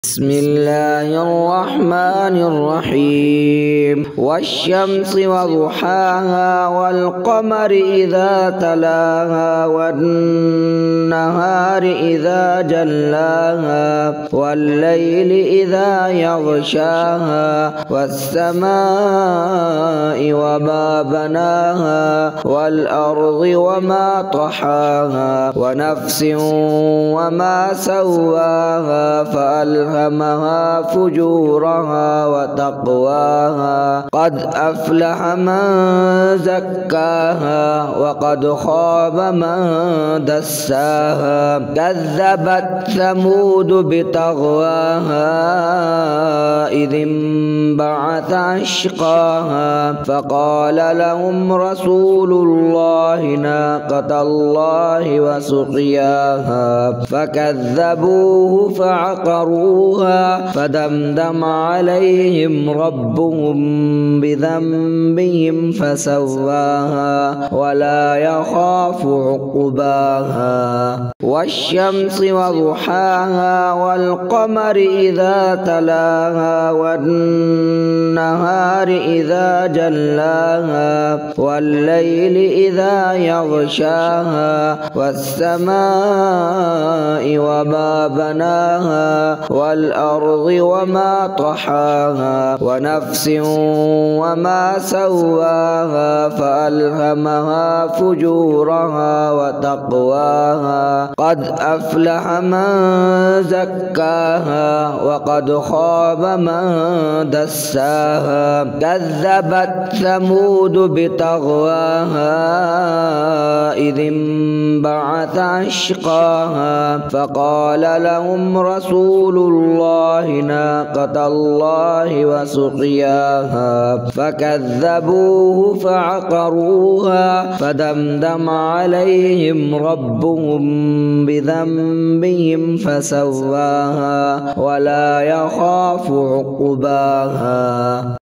بسم الله الرحمن الرحيم والشمس وضحاها والقمر إذا تلاها والنهار إذا جلاها والليل إذا يغشاها والسماء وما بناها والأرض وما طحاها ونفس وما سواها فألهمها فجورها وتقواها قد أفلح من زكاها وقد خاب من دساها كذبت ثمود بطغواها إذ انبعث أشقاها فقال لهم رسول الله ناقة الله وسقياها فكذبوه فعقروها فدمدم عليهم ربهم بذنبهم فسواها ولا يخاف عقباها والشمس وضحاها والقمر إذا تلاها والنهار إذا جلاها والليل إذا يغشاها والسماء وما بناها والأرض وما طحاها ونفس وما سواها فألهمها فجورها وتقواها قد أفلح من زكاها وقد خاب من دساها كذبت ثمود بطغواها إذ انبعث أشقاها فقال لهم رسول الله ناقة الله وسقياها فكذبوه فعقروها فدمدم عليهم ربهم بذنبهم فسواها ولا يخاف عقباها.